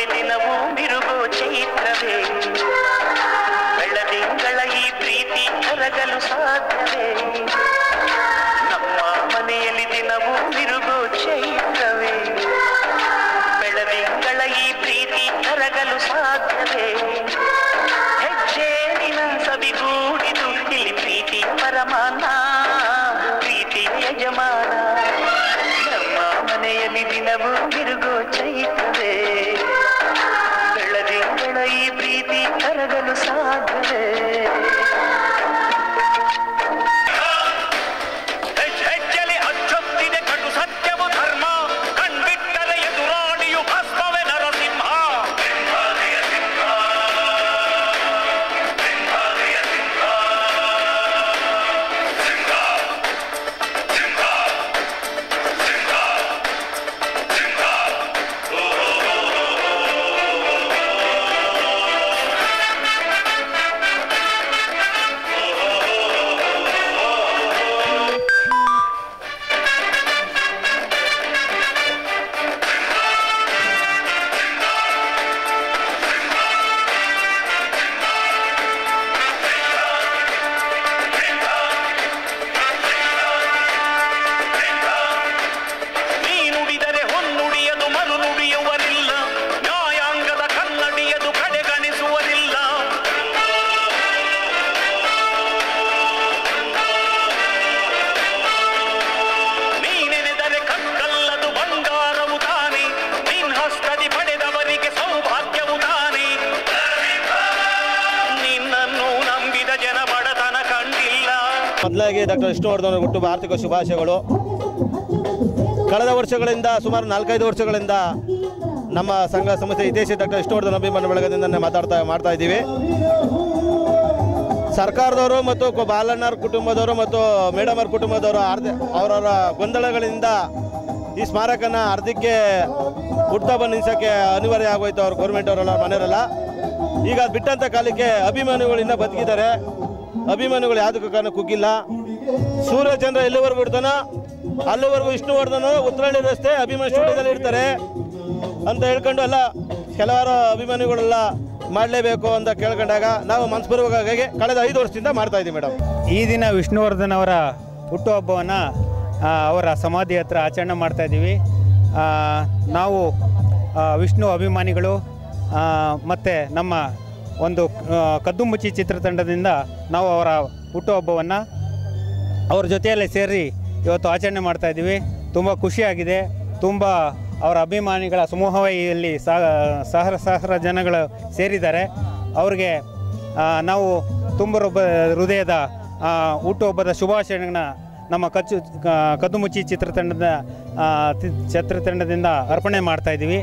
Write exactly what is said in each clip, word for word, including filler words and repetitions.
ಮನೆಯಲ್ಲಿ ದಿನವೂ ಮಿರುಗೋ ಚೈತ್ರವೇ ಬೆಳದಿಂಗಳ ಈ ಪ್ರೀತಿ ಕರಗಲು ಸಾಧ್ಯವೇ ನಮ್ಮ ಮನೆಯಲ್ಲಿ ದಿನವೂ ಮಿರುಗೋ ಚೈತ್ರವೇ ಬೆಳದಿಂಗಳ ಈ ಪ್ರೀತಿ ಕರಗಲು ಸಾಧ್ಯವೇ ಹೆಜ್ಜೇನಿನ ಸವಿಗೂಡಿದು ಇಲ್ಲಿ ಪ್ರೀತಿ ಪರಮಾನ ಪ್ರೀತಿ ಯಜಮಾನ ನಮ್ಮ ಮನೆಯಲ್ಲಿ ದಿನವೂ ಮಿರುಗೋ ಚೈತ್ರವೇ ಬೆಳದಿಂಗಳ ಈ ಪ್ರೀತಿ ಕರಗಲು ಸಾಧ್ಯವೇ ಹೆಜ್ಜೆಲಿ ಅಚ್ಚೊತ್ತಿದೆ ಕಟು ಸತ್ಯವು ಧರ್ಮ ಕಣ್ಬಿಟ್ಟರೆ ಎದುರಾಳಿಯು ಭಸ್ಮವೇ ನರಸಿಂಹ ಮೊದಲಾಗಿ ಡಾಕ್ಟರ್ ವಿಷ್ಣುವರ್ಧನ್ ಹುಟ್ಟುಹಬ್ಬ ಆರ್ಥಿಕ ಶುಭಾಶಯಗಳು. ಕಳೆದ ವರ್ಷಗಳಿಂದ ಸುಮಾರು ನಾಲ್ಕೈದು ವರ್ಷಗಳಿಂದ ನಮ್ಮ ಸಂಘ ಸಂಸ್ಥೆ ಹಿತೈಷಿ ಡಾಕ್ಟರ್ ವಿಷ್ಣುವರ್ಧನ್ ಅಭಿಮಾನ ಬಳಗದಿಂದ ಮಾತಾಡ್ತಾ ಮಾಡ್ತಾ ಇದ್ದೀವಿ. ಸರ್ಕಾರದವರು ಮತ್ತು ಬಾಲಣ್ಣರ ಕುಟುಂಬದವರು ಮತ್ತು ಮೇಡಮ್ ಅವ್ರ ಕುಟುಂಬದವರು ಅರ್ಧ ಅವರವರ ಗೊಂದಲಗಳಿಂದ ಈ ಸ್ಮಾರಕನ ಅರ್ಧಕ್ಕೆ ಹುಟ್ಟುಹಬ್ಬ ನಿಲ್ಲಿಸೋಕ್ಕೆ ಅನಿವಾರ್ಯ ಆಗೋಯ್ತು. ಅವ್ರು ಗೌರ್ಮೆಂಟ್ ಅವರೆಲ್ಲ ಮನೆಯವರೆಲ್ಲ ಈಗ ಅದು ಬಿಟ್ಟಂಥ ಕಾಲಕ್ಕೆ ಅಭಿಮಾನಿಗಳಿಂದ ಬದುಕಿದ್ದಾರೆ. ಅಭಿಮಾನಿಗಳು ಯಾವುದಕ್ಕೂ ಕಾರಣ ಕುಗ್ಗಿಲ್ಲ. ಸೂರ್ಯಚಂದ್ರ ಎಲ್ಲಿವರೆಗೂ ಇಡ್ತಾನೋ ಅಲ್ಲಿವರೆಗೂ ವಿಷ್ಣುವರ್ಧನ್ ಉತ್ತರಳ್ಳಿ ರಸ್ತೆ ಅಭಿಮಾನಿ ಸ್ಟುಡಿಯೋದಲ್ಲಿ ಇರ್ತಾರೆ ಅಂತ ಹೇಳ್ಕೊಂಡು ಎಲ್ಲ ಕೆಲವಾರು ಅಭಿಮಾನಿಗಳೆಲ್ಲ ಮಾಡಲೇಬೇಕು ಅಂತ ಕೇಳ್ಕೊಂಡಾಗ ನಾವು ಮನಸ್ಪೂರ್ವಕವಾಗಿ ಕಳೆದ ಐದು ವರ್ಷದಿಂದ ಮಾಡ್ತಾ ಇದ್ದೀವಿ ಮೇಡಮ್. ಈ ದಿನ ವಿಷ್ಣುವರ್ಧನ್ ಅವರ ಹುಟ್ಟುಹಬ್ಬವನ್ನು ಅವರ ಸಮಾಧಿ ಹತ್ರ ಆಚರಣೆ ಮಾಡ್ತಾ ಇದ್ದೀವಿ. ನಾವು ವಿಷ್ಣು ಅಭಿಮಾನಿಗಳು ಮತ್ತು ನಮ್ಮ ಒಂದು ಕದ್ದು ಮುಚ್ಚಿ ಚಿತ್ರತಂಡದಿಂದ ನಾವು ಅವರ ಹುಟ್ಟುಹಬ್ಬವನ್ನು ಅವ್ರ ಜೊತೆಯಲ್ಲೇ ಸೇರಿ ಇವತ್ತು ಆಚರಣೆ ಮಾಡ್ತಾಯಿದ್ದೀವಿ. ತುಂಬ ಖುಷಿಯಾಗಿದೆ. ತುಂಬ ಅವರ ಅಭಿಮಾನಿಗಳ ಸಮೂಹವೇ ಇಲ್ಲಿ ಸಹಸ್ರ ಸಹಸ್ರ ಜನಗಳು ಸೇರಿದ್ದಾರೆ. ಅವ್ರಿಗೆ ನಾವು ತುಂಬ ಹೃದಯದ ಹುಟ್ಟುಹಬ್ಬದ ಶುಭಾಶಯಗಳನ್ನ ನಮ್ಮ ಕಚ್ಚು ಕದ್ದು ಮುಚ್ಚಿ ಚಿತ್ರತಂಡದ ಚಿತ್ರತಂಡದಿಂದ ಅರ್ಪಣೆ ಮಾಡ್ತಾಯಿದ್ದೀವಿ.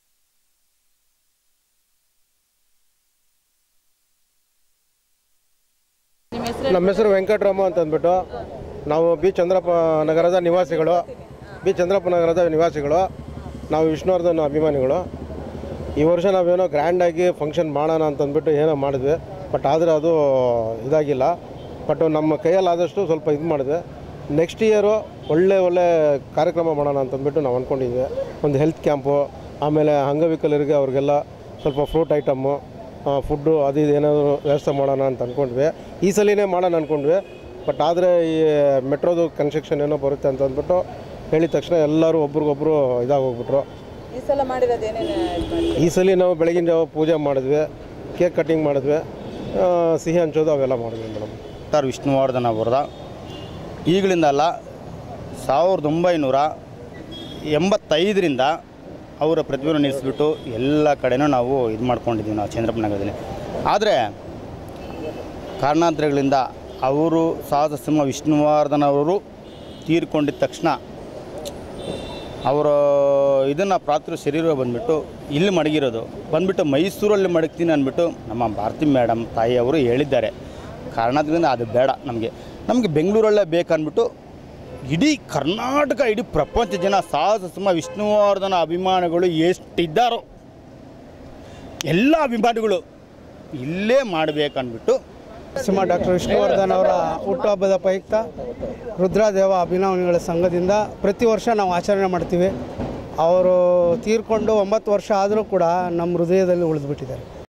ನಮ್ಮ ಹೆಸರು ವೆಂಕಟರಾಮ ಅಂತ ಅಂದ್ಬಿಟ್ಟು ನಾವು ಬಿ ಚಂದ್ರಪ್ಪ ನಗರದ ನಿವಾಸಿಗಳು ಬಿ ಚಂದ್ರಪ್ಪ ನಗರದ ನಿವಾಸಿಗಳು ನಾವು ವಿಷ್ಣುವರ್ಧನ್ ಅಭಿಮಾನಿಗಳು. ಈ ವರ್ಷ ನಾವೇನೋ ಗ್ರ್ಯಾಂಡಾಗಿ ಫಂಕ್ಷನ್ ಮಾಡೋಣ ಅಂತಂದ್ಬಿಟ್ಟು ಏನೋ ಮಾಡಿದ್ವಿ. ಬಟ್ ಆದರೆ ಅದು ಇದಾಗಿಲ್ಲ. ಬಟ್ ನಮ್ಮ ಕೈಯಲ್ಲಾದಷ್ಟು ಸ್ವಲ್ಪ ಇದು ಮಾಡಿದ್ವಿ. ನೆಕ್ಸ್ಟ್ ಇಯರು ಒಳ್ಳೆ ಒಳ್ಳೆ ಕಾರ್ಯಕ್ರಮ ಮಾಡೋಣ ಅಂತಂದ್ಬಿಟ್ಟು ನಾವು ಅಂದ್ಕೊಂಡಿದ್ವಿ. ಒಂದು ಹೆಲ್ತ್ ಕ್ಯಾಂಪು, ಆಮೇಲೆ ಅಂಗವಿಕಲರಿಗೆ ಅವ್ರಿಗೆಲ್ಲ ಸ್ವಲ್ಪ ಫ್ರೂಟ್ ಐಟಮ್ಮು, ಫುಡ್ಡು ಅದು ಇದು ಏನಾದರೂ ವ್ಯವಸ್ಥೆ ಮಾಡೋಣ ಅಂತ ಅಂದ್ಕೊಂಡ್ವಿ. ಈ ಸಲಿನೇ ಮಾಡೋಣ ಅಂದ್ಕೊಂಡ್ವಿ. ಬಟ್ ಆದರೆ ಈ ಮೆಟ್ರೋದು ಕನ್ಸ್ಟ್ರಕ್ಷನ್ ಏನೋ ಬರುತ್ತೆ ಅಂತ ಅಂದ್ಬಿಟ್ಟು ಹೇಳಿದ ತಕ್ಷಣ ಎಲ್ಲರೂ ಒಬ್ರಿಗೊಬ್ರು ಇದಾಗೋಗ್ಬಿಟ್ರು. ಈ ಸಲ ಮಾಡಿರೋದೇನೇನು? ಈ ಸಲ ನಾವು ಬೆಳಗಿನ ಜಾವ ಪೂಜೆ ಮಾಡಿದ್ವಿ, ಕೇಕ್ ಕಟ್ಟಿಂಗ್ ಮಾಡಿದ್ವಿ, ಸಿಹಿ ಹಂಚೋದು ಅವೆಲ್ಲ ಮಾಡಿದ್ವಿ ಮೇಡಮ್. ಡಾಕ್ಟರ್ ವಿಷ್ಣುವರ್ಧನ್ ಅವರದ ಈಗಲಿಂದ ಅಲ್ಲ ಸಾವಿರದ ಒಂಬೈನೂರ ಎಂಬತ್ತೈದರಿಂದ ಅವರ ಪ್ರತಿಭೆಯನ್ನು ನಿಲ್ಲಿಸ್ಬಿಟ್ಟು ಎಲ್ಲ ಕಡೆನೂ ನಾವು ಇದು ಮಾಡ್ಕೊಂಡಿದ್ದೀವಿ ನಾವು ಚಂದ್ರಪ್ಪ ನಗರದಲ್ಲಿ. ಆದರೆ ಕಾರಣಾಂತರಗಳಿಂದ ಅವರು ಸಾಹಸ ಸಿಂಹ ವಿಷ್ಣುವರ್ಧನ್ ಅವರು ತೀರ್ಕೊಂಡಿದ್ದ ತಕ್ಷಣ ಅವರು ಇದನ್ನು ಪ್ರಾತೃ ಶರೀರ ಬಂದುಬಿಟ್ಟು ಇಲ್ಲಿ ಮಡಗಿರೋದು ಬಂದುಬಿಟ್ಟು ಮೈಸೂರಲ್ಲಿ ಮಡಗ್ತೀನಿ ಅಂದ್ಬಿಟ್ಟು ನಮ್ಮ ಭಾರತಿ ಮೇಡಮ್ ತಾಯಿಯವರು ಹೇಳಿದ್ದಾರೆ. ಕಾರಣದಿಂದ ಅದು ಬೇಡ, ನಮಗೆ ನಮಗೆ ಬೆಂಗಳೂರಲ್ಲೇ ಬೇಕಂದ್ಬಿಟ್ಟು ಇಡೀ ಕರ್ನಾಟಕ ಇಡೀ ಪ್ರಪಂಚ ಜನ ಸಾಹಸ ಸಿಂಹ ವಿಷ್ಣುವರ್ಧನ ಅಭಿಮಾನಿಗಳು ಎಷ್ಟಿದ್ದಾರೋ ಎಲ್ಲ ಅಭಿಮಾನಿಗಳು ಇಲ್ಲೇ ಮಾಡಬೇಕಂದ್ಬಿಟ್ಟು ಸಿಂಹ ಡಾಕ್ಟರ್ ವಿಷ್ಣುವರ್ಧನ್ ಅವರ ಹುಟ್ಟುಹಬ್ಬದ ಪ್ರಯುಕ್ತ ರುದ್ರದೇವ ಅಭಿಮಾನಿಗಳ ಸಂಘದಿಂದ ಪ್ರತಿ ವರ್ಷ ನಾವು ಆಚರಣೆ ಮಾಡ್ತೀವಿ. ಅವರು ತೀರ್ಕೊಂಡು ಒಂಬತ್ತು ವರ್ಷ ಆದರೂ ಕೂಡ ನಮ್ಮ ಹೃದಯದಲ್ಲಿ ಉಳಿದುಬಿಟ್ಟಿದ್ದಾರೆ.